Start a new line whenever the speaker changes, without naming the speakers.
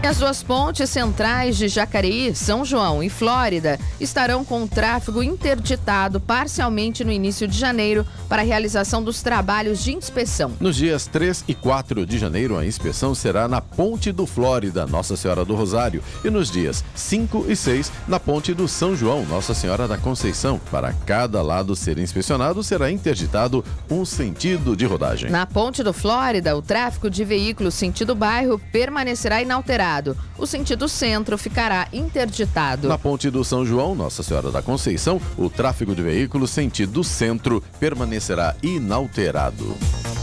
As duas pontes centrais de Jacareí, São João e Flórida estarão com o tráfego interditado parcialmente no início de janeiro para a realização dos trabalhos de inspeção.
Nos dias 3 e 4 de janeiro, a inspeção será na Ponte do Flórida, Nossa Senhora do Rosário, e nos dias 5 e 6, na Ponte do São João, Nossa Senhora da Conceição. Para cada lado ser inspecionado, será interditado um sentido de rodagem.
Na Ponte do Flórida, o tráfego de veículos sentido bairro permanecerá inalterado. O sentido centro ficará interditado.
Na Ponte do São João, Nossa Senhora da Conceição, o tráfego de veículos sentido centro permanecerá inalterado.